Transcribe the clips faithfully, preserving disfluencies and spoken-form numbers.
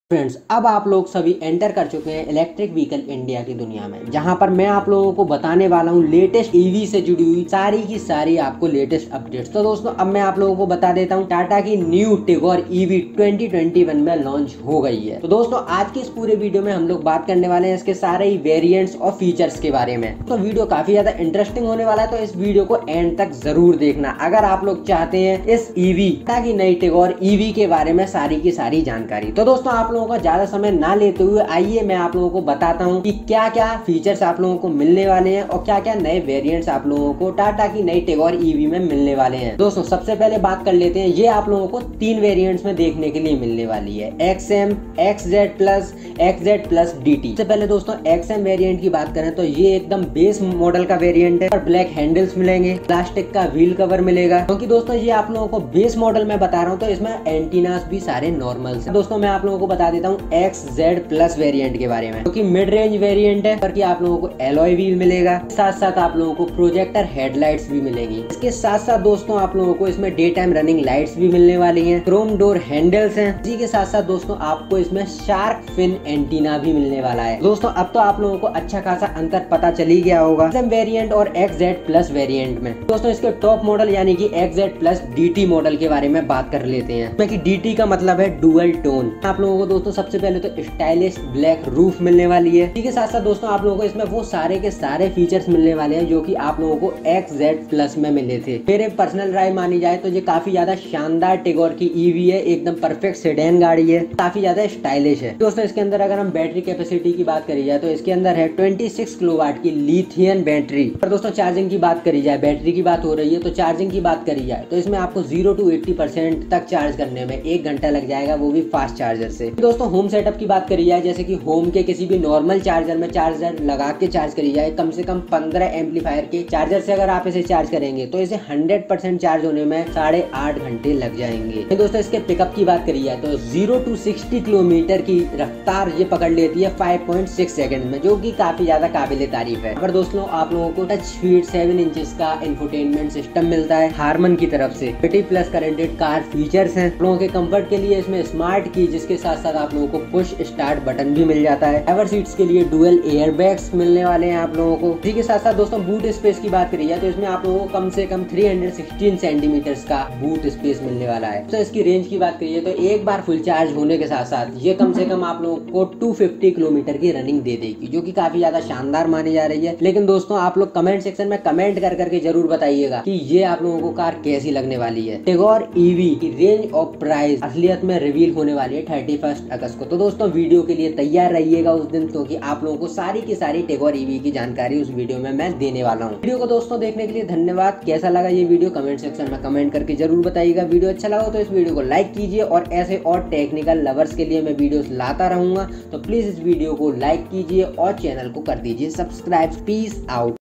Friends, अब आप लोग सभी एंटर कर चुके हैं इलेक्ट्रिक व्हीकल इंडिया की दुनिया में, जहां पर मैं आप लोगों को बताने वाला हूं लेटेस्ट ईवी से जुड़ी हुई सारी की सारी आपको लेटेस्ट अपडेट्स। तो दोस्तों अब मैं आप लोगों को बता देता हूं, टाटा की new Tigor EV twenty twenty one में लॉन्च हो गई है। तो दोस्तों आज के इस पूरे वीडियो में हम लोग बात करने वाले हैं इसके सारे ही वेरिएंट्स और फीचर्स के बारे में। तो वीडियो काफी ज्यादा इंटरेस्टिंग होने वाला है, तो इस वीडियो को एंड तक जरूर देखना अगर आप लोग चाहते हैं इस ईवी टाटा की नई टिगोर ईवी के बारे में सारी की सारी जानकारी। तो दोस्तों आप लोगों का ज्यादा समय ना लेते हुए आइए मैं आप लोगों को बताता हूं कि क्या क्या फीचर्स आप लोगों को मिलने वाले हैं और क्या क्या नए वेरिएंट्स आप लोगों को टाटा की नई टिगोर ईवी में मिलने वाले हैं। दोस्तों सबसे पहले बात कर लेते हैं, ये आप लोगों को तीन वेरिएंट्स में देखने के लिए मिलने वाली है, X M, X Z plus, X Z plus D T. सबसे पहले दोस्तों एक्स एम वेरिएंट की बात करें तो ये एकदम बेस मॉडल का वेरिएंट है और ब्लैक हैंडल्स मिलेंगे, प्लास्टिक का व्हील कवर मिलेगा। क्योंकि दोस्तों ये आप लोगों को बेस मॉडल में बता रहा हूँ तो इसमें एंटीनास भी सारे नॉर्मल है। दोस्तों मैं आप लोगों को बता देता हूँ एक्स जेड प्लस वेरिएंट के बारे में, क्योंकि मिड रेंज वेरिएंट है, पर आप लोगों को एलॉय व्हील मिलेगा, साथ साथ आप लोगों को प्रोजेक्टर हेडलाइट्स भी मिलेगी। इसके साथ साथ दोस्तों आप लोगों को इसमें डे टाइम रनिंग लाइट्स भी मिलने वाली हैं, क्रोम डोर हैंडल्स हैं। इसी के साथ साथ दोस्तों आपको इसमें शार्क फिन एंटीना भी मिलने वाला है। दोस्तों अब तो आप लोगों को अच्छा खासा अंतर पता चल ही गया होगा एक्स एम वेरिएंट और एक्स जेड प्लस वेरिएंट में। दोस्तों इसके टॉप मॉडल यानी कि X Z plus D T model के बारे में बात कर लेते हैं, क्योंकि डी टी का मतलब है डुअल टोन। आप लोगों को दोस्तों सबसे पहले तो स्टाइलिश ब्लैक रूफ मिलने वाली है। इसी के साथ साथ दोस्तों आप लोगों को इसमें वो सारे के सारे फीचर्स मिलने वाले हैं जो कि आप लोगों को एक्स जेड प्लस में मिले थे। मेरे पर्सनल राय मानी जाए तो ये काफी ज्यादा शानदार टिगोर की ईवी है, एकदम परफेक्ट सेडान गाड़ी है, काफी ज्यादा स्टाइलिश है। दोस्तों इसके अंदर अगर हम बैटरी कैपेसिटी की बात करी जाए तो इसके अंदर है छब्बीस किलोवाट की लिथियम बैटरी। और दोस्तों चार्जिंग की बात करी जाए, बैटरी की बात हो रही है तो चार्जिंग की बात करी जाए तो इसमें आपको जीरो टू एट्टी परसेंट तक चार्ज करने में एक घंटा लग जाएगा, वो भी फास्ट चार्जर से। दोस्तों होम सेटअप की बात करी जाए, जैसे कि होम के किसी भी नॉर्मल चार्जर में चार्जर लगा के चार्ज करी जाए, कम से कम पंद्रह एम्पलीफायर के चार्जर से अगर आप इसे चार्ज करेंगे तो इसे हंड्रेड परसेंट चार्ज होने में साढ़े आठ घंटे लग जाएंगे। दोस्तों इसके पिकअप की बात करी जाए तो जीरो टू सिक्सटी किलोमीटर की रफ्तार ये पकड़ लेती है फाइव पॉइंट सिक्स सेकंड में, जो कि काफी ज्यादा काबिले तारीफ है। अगर दोस्तों आप लोगों को टच स्पीड सेवन इंचेस का इंफोटेनमेंट सिस्टम मिलता है हारमन की तरफ से, eighty plus connected car features हैं। लोगों के कंफर्ट के लिए इसमें स्मार्ट की, जिसके साथ साथ आप लोगों को पुश स्टार्ट बटन भी मिल जाता है। ड्राइवर सीट्स के लिए डुअल एयर बैग्स मिलने वाले हैं आप लोगों को। इसी के साथ साथ दोस्तों बूट स्पेस की बात करी जाए तो इसमें आप लोगों को कम से कम थ्री हंड्रेड सिक्सटीन सेंटीमीटर्स का बूट स्पेस मिलने वाला है। तो इसकी रेंज की बात करिए तो एक बार फुल चार्ज होने के साथ साथ ये कम से कम आप लोगों को टू फिफ्टी किलोमीटर की रनिंग दे देगी, जो कि काफी ज्यादा शानदार मानी जा रही है। लेकिन दोस्तों आप लोग कमेंट सेक्शन में कमेंट कर करके जरूर बताइएगा कि ये आप लोगों को कार कैसी लगने वाली है। टिगोर ईवी की रेंज और प्राइस असलियत में रिवील होने वाली है थर्टी फर्स्ट अगस्त को। तो दोस्तों वीडियो के लिए तैयार रहिएगा उस दिन, क्योंकि आप लोगों को सारी की सारी टिगोर ईवी की जानकारी उस वीडियो में मैं देने वाला हूँ। वीडियो को दोस्तों देखने के लिए धन्यवाद। कैसा लगा ये वीडियो कमेंट सेक्शन में कमेंट करके जरूर बताइएगा। वीडियो अच्छा लगा तो इस वीडियो को लाइक कीजिए और ऐसे और टेक्निकल लवर्स के लिए मैं वीडियोस लाता रहूंगा, तो प्लीज इस वीडियो को लाइक कीजिए और चैनल को कर दीजिए subscribe. Peace out.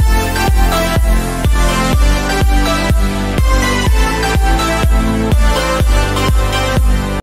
We'll be right back.